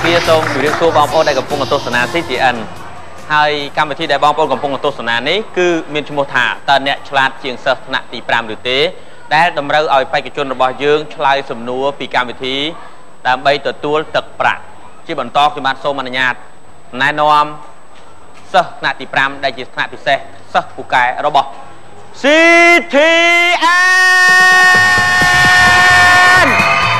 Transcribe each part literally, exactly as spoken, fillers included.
គ្នាសូមជម្រាបសួរបងប្អូនដែលកំពុងទស្សនា ซี ที เอ็น ហើយកម្មវិធីដែលបងប្អូនកំពុងទស្សនានេះគឺមានឈ្មោះថាតើអ្នកឆ្លាតជាងសិស្សថ្នាក់ទី5ឬទេដែលតម្រូវឲ្យបេក្ខជនរបស់យើងឆ្លើយសំណួរពីកម្មវិធីដើម្បីទទួលទឹកប្រាក់ជាបន្តខ្ញុំបាទសូមអនុញ្ញាតណែនាំសិស្សថ្នាក់ទី5ដែលជាថ្នាក់ពិសេសសិស្សពូកែរបស់ ซี ที เอ็น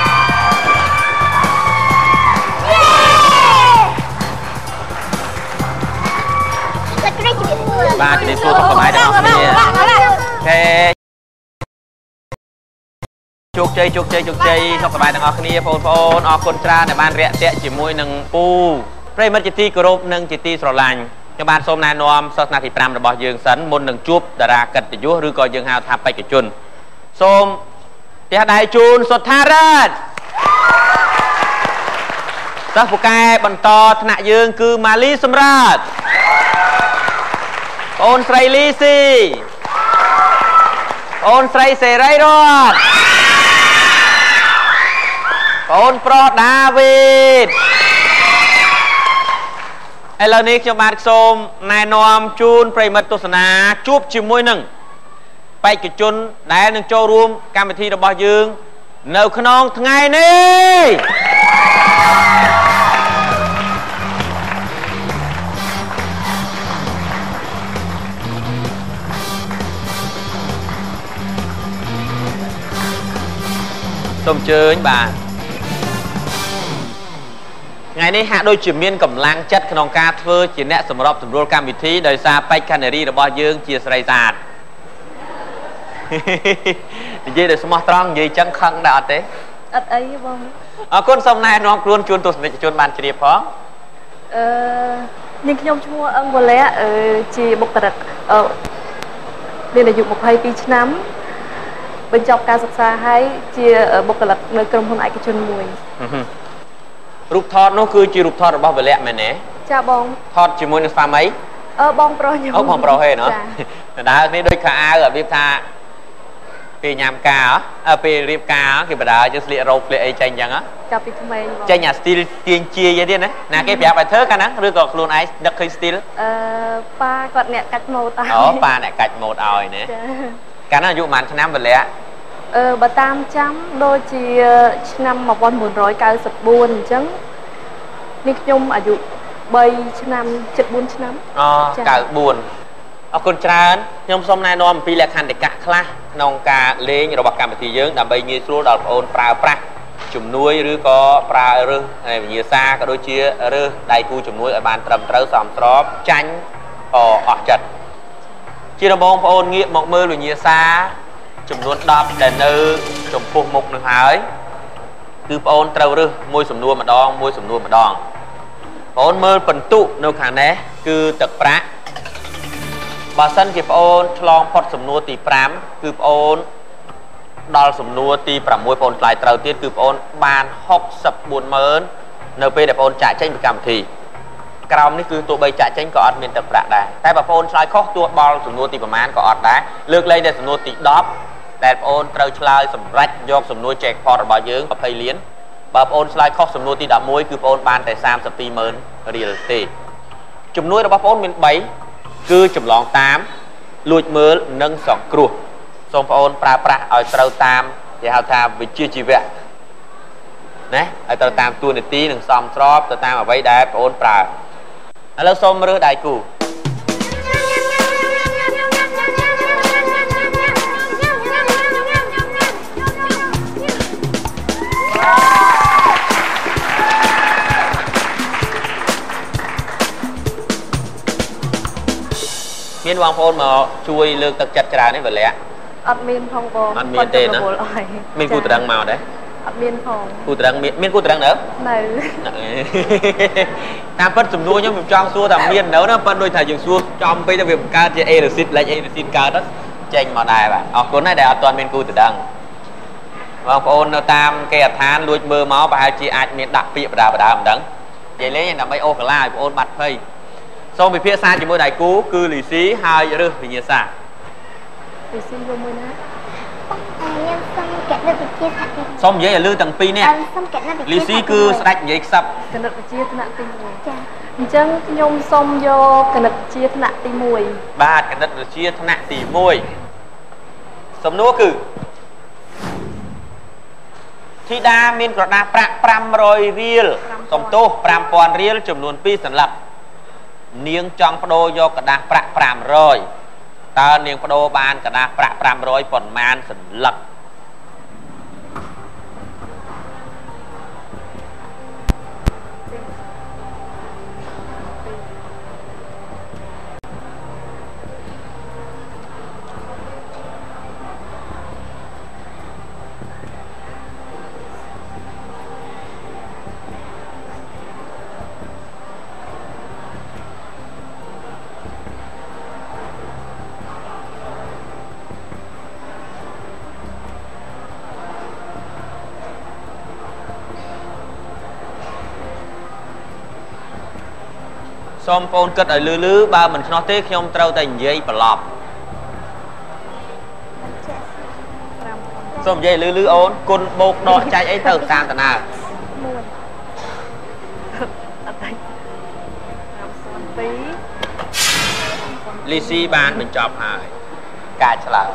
បាទជំរាបសួរសុខសប្បាយទាំងអស់គ្នាខេជោគជ័យជោគជ័យជោគជ័យសុខសប្បាយទាំងអស់គ្នាបងប្អូនអរគុណច្រើនដែលបានរាក់ទាក់ជាមួយនឹងពូប្រិមិត្តជាទីគោរពនិងជាទីស្រឡាញ់ខ្ញុំបាទសូមណែនាំសិស្សថ្នាក់ទី5របស់យើងសិនមុននឹងជួបតារាកិត្តិយសឬក៏យើងហៅថាបេក្ខជនសូមផ្ទះដៃជូនសុទ្ធារិទ្ធសិស្សពូកែបន្តថ្នាក់យើងគឺម៉ាលីសម្រាប់អូនស្រីលីស៊ីអូនស្រីសេរីរតអូនប្រុសដាវីតឥឡូវនេះខ្ញុំបាទសូមណែនាំជូនប្រិមិត្តទស្សនាជួបជាមួយនឹងបេក្ខជនដែលនឹងចូលរួមកម្មវិធីរបស់យើងនៅក្នុងថ្ងៃនេះសូមអញ្ជើញបាទថ្ងៃនេះហាក់ដូចជាមានកម្លាំងចិត្តក្នុងការធ្វើជាអ្នកសម្របសម្រួលកម្មវិធីដោយសារបេក្ខនារីរបស់យើងជាស្រីស្អាតនិយាយដោយស្មោះត្រង់និយាយចឹងខឹងដែរអត់ទេអត់អីបងអរគុណសូមណែនាំខ្លួនជូនទស្សនិកជនបានជ្រាបផងអឺនាងខ្ញុំឈ្មោះអឹងវ៉ាលែអឺជាបុគ្គលិកអឺមានអាយុម្ភៃពីរឆ្នាំបញ្ចប់ការសិក្សាហើយជាបុគ្គលិកនៅក្រុមហ៊ុនឯកជនមួយរូបថតនោះគឺជារូបថតរបស់វលៈមែនទេចាបងថតជាមួយនឹងស្វាមីអឺបងប្រុសខ្ញុំអូបងប្រុសហេណ៎ដដើនេះដូចខោអាវរបៀបថាពេលញ៉ាំការអើពេលរៀបការគេបដើយើងស្លៀករ៉ូបស្លៀកអីចេញអញ្ចឹងចាប់ពីក្មេងចេញអាស្ទីលទាញជាយទៀតណាណាគេប្រាប់ឲ្យធ្វើកាលណាឬក៏ខ្លួនឯងដឹកឃើញស្ទីលអឺប៉ាគាត់អ្នកកាច់ម៉ូតឲ្យអូប៉ាអ្នកកាច់ម៉ូតឲ្យណាកាលណាអាយុប៉ុន្មានឆ្នាំវលៈអឺបើតាមចាំដូចជាឆ្នាំmột nghìn bốn trăm chín mươi tưអញ្ចឹងនេះខ្ញុំអាយុបីឆ្នាំជិតបួនឆ្នាំអូ九十四អរគុណច្រើនខ្ញុំសូមណែនាំអំពីលក្ខន្តិកៈខ្លះក្នុងការលេងរបស់កម្មវិធីយើងដើម្បីងាយស្រួលដល់បងប្អូនប្រើប្រាស់ជំនួយឬក៏ប្រើរើសវិញ្ញាសាក៏ដូចជារើសដៃគូជំនួយឲ្យបានត្រឹមត្រូវសមស្របចាញ់ក៏អស់ចិត្តជាដំបូងបងប្អូនងាកមកមើលវិញ្ញាសាចំនួនដប់ដែលនៅចំពោះមុខនឹងហើយគឺបងអូនត្រូវរើសមួយសំណួរម្ដងមួយសំណួរម្ដងបងអូនមើលពិន្ទុនៅខាងនេះគឺទឹកប្រាក់បើសិនជាបងអូនឆ្លងផុតសំណួរទី5គឺបងអូនដល់សំណួរទី6បងអូនឆ្លើយត្រូវទៀតគឺបងអូនបានហុកសិបបួនម៉ឺននៅពេលដែលបងអូនចាក់ចេញពីកម្មវិធីក្រោមនេះគឺទោះបីចាក់ចេញក៏អត់មានទឹកប្រាក់ដែរតែបើបងអូនឆ្លើយខុសទោះបល់សំណួរទីប្រមាណក៏អត់ដែរលើកលែងតែសំណួរទីដប់ដែលបងអូនត្រូវឆ្លើយសម្រេចយកសំណួរ jackpot របស់យើងยี่สิบលានបើបងអូនឆ្លើយខុសសំណួរទីដប់មួយគឺបងអូនបានតែសាមសិបពីរម៉ឺនរៀលទេជំនួយរបស់បងអូនមានបីគឺចម្លងតាមលួចមើលនិងសង្គ្រោះសូមបងអូនប្រើប្រាស់ឲ្យត្រូវតាមគេហៅថាវិជ្ជាជីវៈណាឲ្យត្រូវតាមតួនាទីនិងសមស្របទៅតាមអ្វីដែលបងអូនប្រើឥឡូវសូមរើសដៃគូមានបងប្អូនមកជួយលើកទឹកចិត្តច្រើនទេវលៈអត់មានផងបងអត់មានទេណាមានគូត្រឹងមកដែរអត់មានផងគូត្រឹងមានមានគូត្រឹងនៅនៅតាមពិតសំណួរខ្ញុំខ្ញុំចង់សួរថាមាននៅណាប៉ុន្តែដូចថាយើងសួរចំពេកទៅវាបង្កើតជាអេរ៉ូស៊ីតលេខអេរ៉ូស៊ីតកើតទៅចេញមកដែរបាទអរគុណណាស់ដែលអត់ទាន់មានគូត្រឹងបងប្អូននៅតាមគេអដ្ឋានលួចមើលមកប្រហែលជាអាចមានដាក់ពាក្យបដាបដាមិនដឹងនិយាយលេងដើម្បីអូសកាឡាឲ្យបងប្អូនបាត់ភ័យសូមពិភាក្សាជាមួយដៃគូគឺលីស៊ីហើយរើសវិញ្ញាសាលីស៊ីយកមួយណាខ្ញុំសូមគណិតវិទ្យាថ្នាក់ទីសូមនិយាយឲ្យលឺទាំងពីរនេះសូមគណិតវិទ្យាលីស៊ីគឺស្ដេចនិយាយខ្សឹបគណិតវិទ្យាថ្នាក់ទីមួយចាអញ្ចឹងខ្ញុំសូមយកគណិតវិទ្យាថ្នាក់ទីមួយបាទគណិតវិទ្យាថ្នាក់ទីមួយសំណួរគឺធីតាមានក្រដាសប្រាក់ប្រាំរយរៀលសំទោសប្រាំពាន់រៀលចំនួនពីរសន្លឹកនាងចង់បដូរយកក្រដាសប្រាក់ប្រាំរយតើនាងបដូរបានក្រដាសប្រាក់ប្រាំរយប៉ុន្មានសន្លឹកសូមបងប្អូនគិតឲ្យលឺលឺបើមិនឆ្លោះទេខ្ញុំត្រូវតែនិយាយប្រឡប់សូមនិយាយលឺលឺអូនគុណបូកដកចែកអីទៅតាមតាណាមួយអត់ទេពីរលីស៊ីបានបញ្ចប់ហើយការឆ្លើយ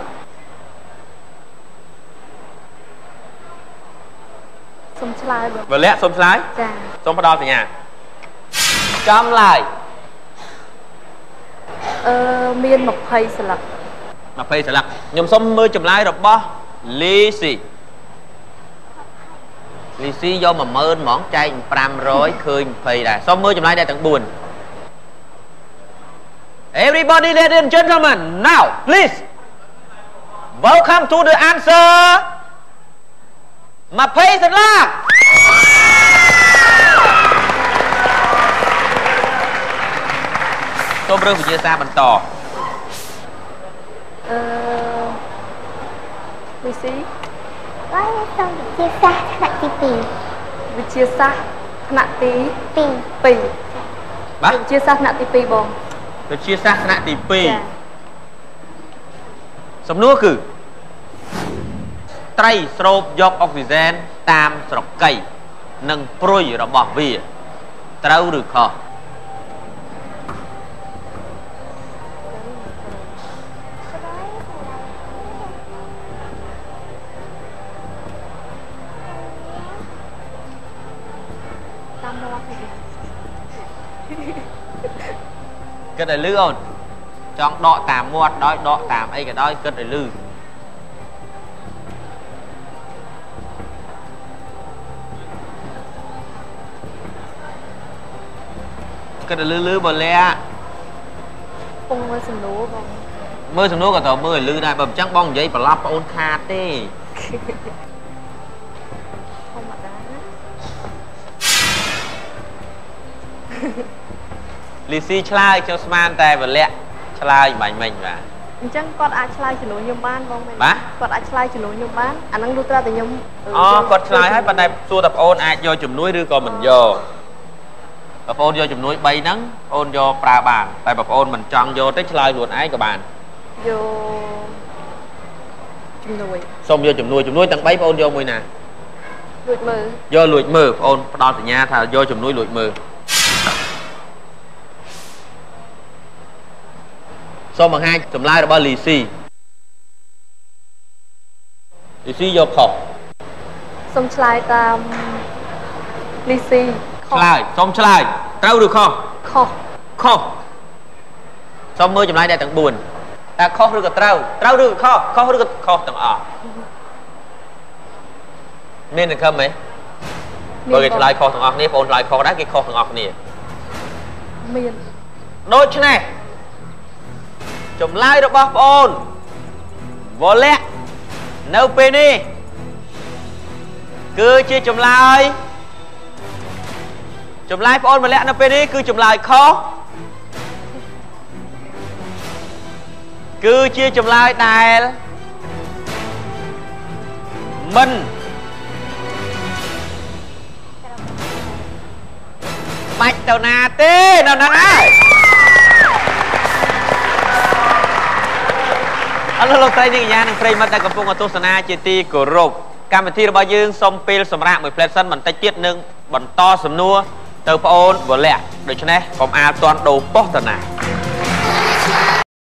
សូមឆ្លើយបងវលៈសូមឆ្លើយចាសូមផ្ដល់សញ្ញាចំឡើយអឺមានยี่สิบសន្លឹកยี่สิบសន្លឹកខ្ញុំសូមមើលចម្លើយរបស់លីស៊ីលីស៊ីយកmột nghìnហ្មងចែកប្រាំរយឃើញยี่สิบដែរសូមមើលចម្លើយដែរទាំងបួន Everybody ladies and gentlemen now please welcome to the answerยี่สิบសន្លឹកសូមរើសវិទ្យាសាស្ត្របន្តអឺលីស៊ីហើយសូមវិទ្យាសាស្ត្រថ្នាក់ទីពីរវិទ្យាសាស្ត្រថ្នាក់ទីពីរបាទវិទ្យាសាស្ត្រថ្នាក់ទីពីរបងវិទ្យាសាស្ត្រថ្នាក់ទីពីរសំណួរគឺត្រីស្រូបយកអុកស៊ីហ្សែនតាមស្រកីនិងព្រុយរបស់វាត្រូវឬខុសគិតឲ្យលឺអូនចង់ដកតាមមាត់ដោយដកតាមអីក៏ដោយគិតឲ្យលឺគិតឲ្យលឺលឺបើលាពងមើលសំណួរបងមើលសំណួរក៏ត្រូវមើលឲ្យលឺដែរបើមិនចឹងបងនិយាយប្រឡប់បងអូនខាតទេធម្មតាលីស៊ីឆ្លើយខ្ញុំស្មានតែវលៈឆ្លើយបាញ់មិញបាទអញ្ចឹងគាត់អាចឆ្លើយចំនួនខ្ញុំបានបងមែនបាទគាត់អាចឆ្លើយចំនួនខ្ញុំបានអាហ្នឹងលុះត្រាតែខ្ញុំអូគាត់ឆ្លើយហើយប៉ុន្តែសួរតែបងអូនអាចយកជំនួយឬក៏មិនយកបងប្អូនយកជំនួយបីហ្នឹងបងអូនយកប្រើបានតែបងប្អូនមិនចង់យកទេឆ្លើយខ្លួនឯងក៏បានយកជំនួយសូមយកជំនួយជំនួយទាំងបីបងអូនយកមួយណាលួចមើលយកលួចមើលបងអូនផ្ដល់សញ្ញាថាយកជំនួយលួចមើលសូមបង្ហាញចម្លើយរបស់លីស៊ីលីស៊ីយកខុសសូមឆ្លើយតាមលីស៊ីឆ្លើយសូមឆ្លើយត្រូវឬខុសខុសខុសសូមមើលចម្លើយដែរទាំងបួនតើខុសឬក៏ត្រូវត្រូវឬក៏ខុសខុសឬក៏ខុសទាំងអស់មានសង្ឃឹមទេបើគេឆ្លើយខុសទាំងអស់គ្នាបងអូនឆ្លើយខុសដែរគេខុសទាំងអស់គ្នាមានដូច្នេះចម្លើយរបស់បងអូនវលៈនៅពេលនេះគឺជាចម្លើយចម្លើយបងអូនវលៈនៅពេលនេះគឺចម្លើយខុសគឺជាចម្លើយដែលមិនបាច់ទៅណាទេនៅហ្នឹងហើយអអរលោកស្រីនាងកញ្ញានិងប្រិយមិត្តដែលកំពុងទស្សនាជាទីគោរពកម្មវិធីរបស់យើងសូមពេលសម្រាប់មួយផ្លែសិនបន្តិចទៀតនឹងបន្តសំណួរទៅប្អូនវលៈដូច្នេះកុំអាលតន់ដូរប៉ុស្តិ៍តាណា